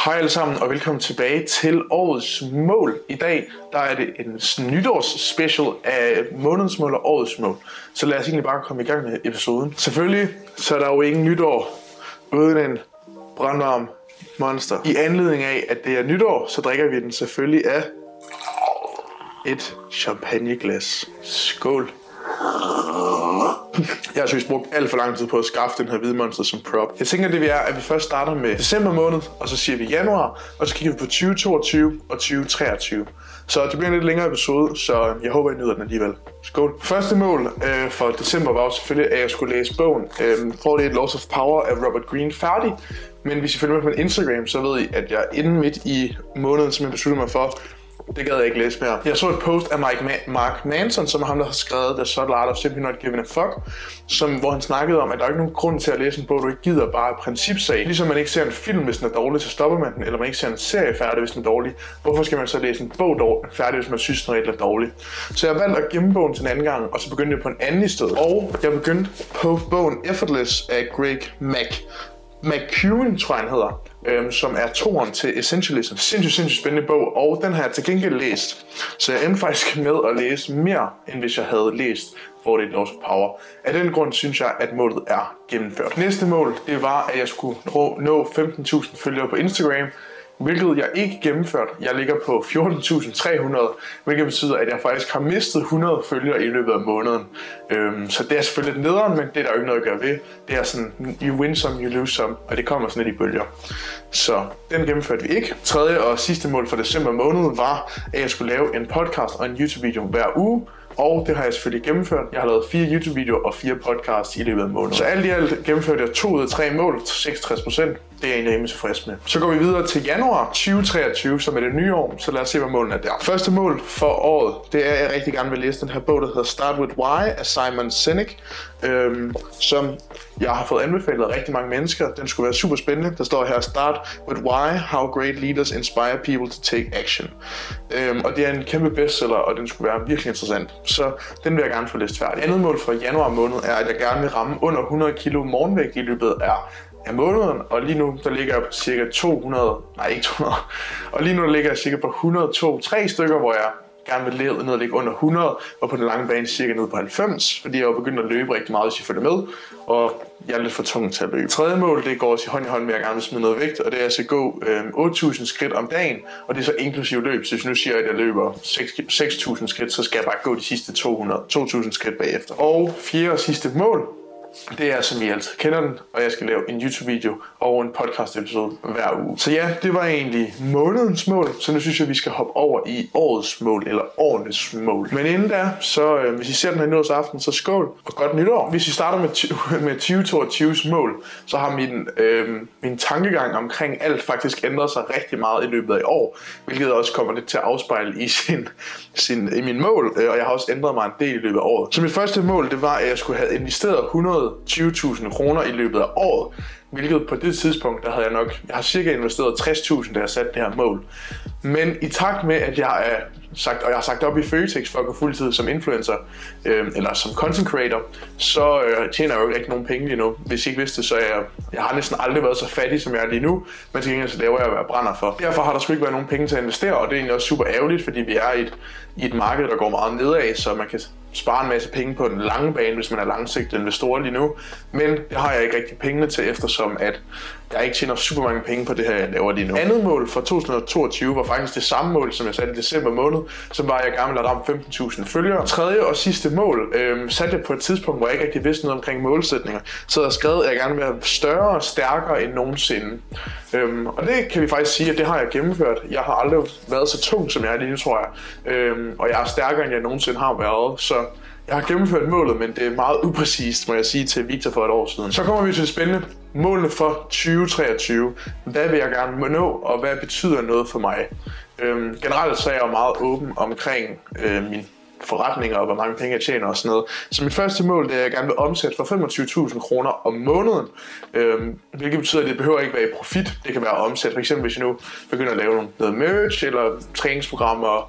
Hej alle sammen og velkommen tilbage til årets mål. I dag der er det en nytårsspecial af månedens mål og årets mål. Så lad os egentlig bare komme i gang med episoden. Selvfølgelig så er der jo ingen nytår uden en brandvarm Monster. I anledning af at det er nytår, så drikker vi den selvfølgelig af et champagneglas. Skål. Jeg har selvfølgelig brugt alt for lang tid på at skaffe den her hvide Monster som prop. Jeg tænker, det er, at vi først starter med december måned, og så siger vi januar, og så kigger vi på 2022 og 2023. Så det bliver en lidt længere episode, så jeg håber, I nyder den alligevel. Skål. Første mål for december var jo selvfølgelig, at jeg skulle læse bogen 48 Laws of Power af Robert Greene færdig. Men hvis I følger med på min Instagram, så ved I, at jeg inden midt i måneden simpelthen besluttede mig for, det gad jeg ikke læse mere. Jeg så et post af Mark Manson, som er ham, der har skrevet The Subtle Art of Simply Not Giving a Fuck, hvor han snakkede om, at der er ikke nogen grund til at læse en bog, du ikke gider, bare af principsag. Ligesom man ikke ser en film, hvis den er dårlig, så stopper man den, eller man ikke ser en serie færdig, hvis den er dårlig. Hvorfor skal man så læse en bog færdig, hvis man synes, den er dårlig? Så jeg valgte at gemme bogen til en anden gang, og så begyndte jeg på en anden i stedet. Og jeg begyndte på bogen Effortless af Greg McKeown, tror jeg han hedder, som er toeren til Essentialism. Sindssygt spændende bog, og den har jeg til gengæld læst. Så jeg endte faktisk med at læse mere, end hvis jeg havde læst 48 Laws of Power. Af den grund synes jeg, at målet er gennemført. Næste mål, det var, at jeg skulle nå 15.000 følgere på Instagram, hvilket jeg ikke gennemført. Jeg ligger på 14.300, hvilket betyder, at jeg faktisk har mistet 100 følgere i løbet af måneden. Så det er selvfølgelig lidt nederen, men det er der jo ikke noget at gøre ved. Det er sådan, you win some, you lose some, og det kommer sådan lidt i bølger. Så den gennemførte vi ikke. Tredje og sidste mål for december måned var, at jeg skulle lave en podcast og en YouTube-video hver uge. Og det har jeg selvfølgelig gennemført. Jeg har lavet 4 YouTube-videoer og 4 podcasts i løbet af måneden. Så alt i alt gennemførte jeg 2 ud af 3 mål, 66%. Det er jeg egentlig rimelig tilfreds med. Så går vi videre til januar 2023, som er det nye år. Så lad os se, hvad målene er der. Første mål for året, det er, at jeg rigtig gerne vil læse den her bog, der hedder Start With Why af Simon Sinek, som jeg har fået anbefalet af rigtig mange mennesker. Den skulle være super spændende. Der står her, Start With Why, How Great Leaders Inspire People to Take Action. Og det er en kæmpe bestseller, og den skulle være virkelig interessant. Så den vil jeg gerne få læst færdig. Andet mål for januar måned er, at jeg gerne vil ramme under 100 kg morgenvægt i løbet af måneden, og lige nu der ligger jeg på cirka 200, nej ikke 200, og lige nu der ligger jeg cirka på 102-3 stykker, hvor jeg gerne vil ned og ligge under 100, og på den lange bane cirka ned på 90, fordi jeg er jo begyndt at løbe rigtig meget, hvis I følger med, og jeg er lidt for tung til at løbe. Tredje mål, det går også i hånd med, at jeg gerne vil smide noget vægt, og det er altså at gå 8.000 skridt om dagen, og det er så inklusiv løb, så hvis nu siger jeg, at jeg løber 6.000 skridt, så skal jeg bare gå de sidste 2.000 skridt bagefter. Og fjerde og sidste mål, det er, som I altid kender den, og jeg skal lave en YouTube-video og en podcast-episode hver uge. Så ja, det var egentlig månedens mål, så nu synes jeg, vi skal hoppe over i årets mål, eller årenes mål. Men inden da, så hvis I ser den her nytårsaften, så skål og godt nytår. Hvis vi starter med 2022's mål, så har min tankegang omkring alt faktisk ændret sig rigtig meget i løbet af år, hvilket også kommer lidt til at afspejle i min mål, og jeg har også ændret mig en del i løbet af året. Så mit første mål, det var, at jeg skulle have investeret 120.000 kroner i løbet af året, hvilket på det tidspunkt, jeg har cirka investeret 60.000, da jeg satte det her mål. Men i takt med, at jeg har sagt op i Føtex for at gå fuldtid som influencer, eller som content creator, så tjener jeg jo ikke nogen penge lige nu. Hvis I ikke vidste det, så jeg har næsten aldrig været så fattig, som jeg er lige nu, men til gengæld så laver jeg, hvad jeg brænder for. Derfor har der sgu ikke været nogen penge til at investere, og det er egentlig også super ærgerligt, fordi vi er i et marked, der går meget nedad, så man kan spare en masse penge på den lange bane, hvis man er langsigtet investor lige nu. Men det har jeg ikke rigtig pengene til, eftersom at jeg ikke tjener super mange penge på det her, jeg laver lige nu. Andet mål for 2022 var faktisk det samme mål, som jeg satte i december måned, som var, at jeg gerne ville have ramt 15.000 følgere. Tredje og sidste mål satte jeg på et tidspunkt, hvor jeg ikke rigtig vidste noget omkring målsætninger. Så jeg skrev, at jeg gerne vil være større og stærkere end nogensinde. Og det kan vi faktisk sige, at det har jeg gennemført. Jeg har aldrig været så tung, som jeg er lige nu, tror jeg. Og jeg er stærkere, end jeg nogensinde har været. Så jeg har gennemført målet, men det er meget upræcist, må jeg sige til Victor for et år siden. Så kommer vi til det spændende. Målene for 2023. Hvad vil jeg gerne nå, og hvad betyder noget for mig? Generelt så er jeg jo meget åben omkring min forretninger og hvor mange penge jeg tjener og sådan noget. Så mit første mål, det er, at jeg gerne vil omsætte for 25.000 kroner om måneden. Hvilket betyder, at det behøver ikke være i profit. Det kan være omsæt. For eksempel hvis jeg nu begynder at lave noget merch eller træningsprogrammer,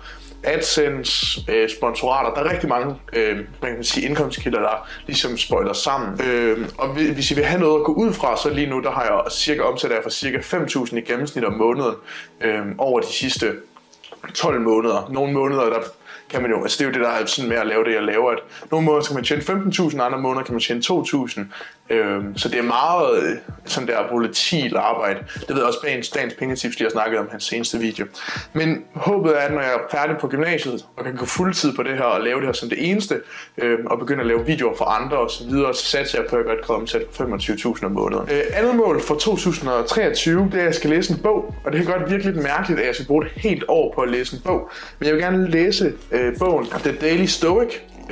AdSense, sponsorater. Der er rigtig mange man kan sige, indkomstkilder, der ligesom spoiler sammen. Og hvis I vil have noget at gå ud fra, så lige nu, der har jeg cirka omsat for cirka 5.000 i gennemsnit om måneden over de sidste 12 måneder. Nogle måneder, der kan man jo, altså det er jo det, der er sådan med at lave det, jeg laver, at nogle måneder kan man tjene 15.000, andre måneder kan man tjene 2.000. Så det er meget sådan der volatil arbejde. Det ved jeg også bag Dagens Pengetips, lige har snakket om hans seneste video. Men håbet er, at når jeg er færdig på gymnasiet, og kan gå fuldtid på det her, og lave det her som det eneste, og begynde at lave videoer for andre og så videre, så satser jeg på, at jeg godt kan omsætte 25.000 om måneden. Andet mål for 2023, det er, at jeg skal læse en bog, og det kan godt virke lidt mærkeligt, at jeg skal bruge et helt år på at læse en bog. Men jeg vil gerne læse bogen The Daily Stoic,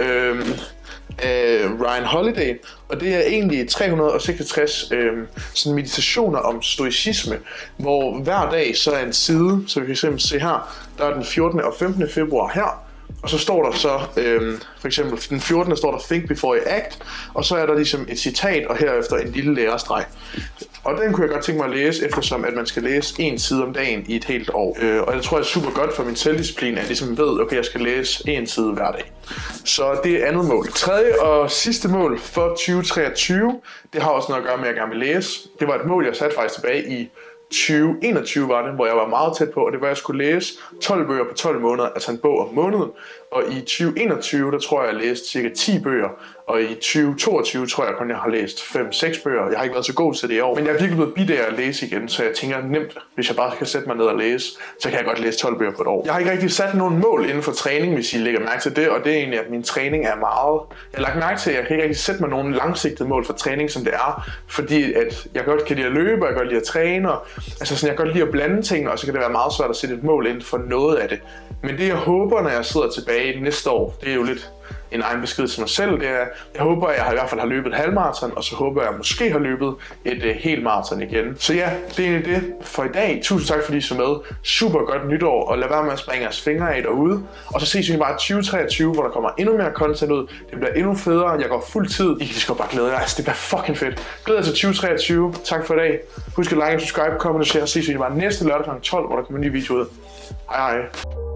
Ryan Holiday, og det er egentlig 366 sådan meditationer om stoicisme, hvor hver dag så er en side, så vi kan eksempel se her, der er den 14. og 15. februar her, og så står der så, for eksempel den 14. står der Think Before You Act, og så er der ligesom et citat, og herefter en lille lærestreg. Og den kunne jeg godt tænke mig at læse, eftersom at man skal læse en side om dagen i et helt år. Og det tror jeg er super godt for min selvdisciplin, at jeg ligesom ved, okay, jeg skal læse en side hver dag. Så det er andet mål. Tredje og sidste mål for 2023, det har også noget at gøre med, at jeg gerne vil læse. Det var et mål, jeg satte faktisk tilbage i 2021 var det, hvor jeg var meget tæt på, og det var, at jeg skulle læse 12 bøger på 12 måneder, altså en bog om måneden. Og i 2021, der tror jeg læste cirka 10 bøger, og i 2022 tror jeg kun, jeg har læst 5-6 bøger. Jeg har ikke været så god til det i år, men jeg er virkelig blevet bidt af at læse igen, så jeg tænker nemt, hvis jeg bare kan sætte mig ned og læse, så kan jeg godt læse 12 bøger på et år. Jeg har ikke rigtig sat nogen mål inden for træning, hvis I lægger mærke til det, og det er egentlig, at min træning er meget... Jeg har lagt mærke til, at jeg kan ikke rigtig sætte mig nogen langsigtede mål for træning, som det er, fordi at jeg godt kan lide at løbe, og jeg kan godt lide at træne, og altså sådan, jeg kan godt lide at blande ting, og så kan det være meget svært at sætte et mål inden for noget af det. Men det jeg håber, når jeg sidder tilbage næste år, det er jo lidt en egen besked til mig selv, det er, jeg håber, at jeg i hvert fald har løbet et halvmarathon, og så håber jeg, at jeg måske har løbet et helt marathon igen. Så ja, det er egentlig det for i dag. Tusind tak, fordi I så med. Super godt nytår, og lad være med at springe jeres fingre af derude. Og så ses vi bare i 2023, hvor der kommer endnu mere content ud. Det bliver endnu federe. Jeg går fuld tid. I kan bare glæde jer. Altså, det bliver fucking fedt. Glæder jer til 2023. Tak for i dag. Husk at like, subscribe, comment og share. Ses vi bare næste lørdag kl. 12, hvor der kommer en ny video ud. Hej hej.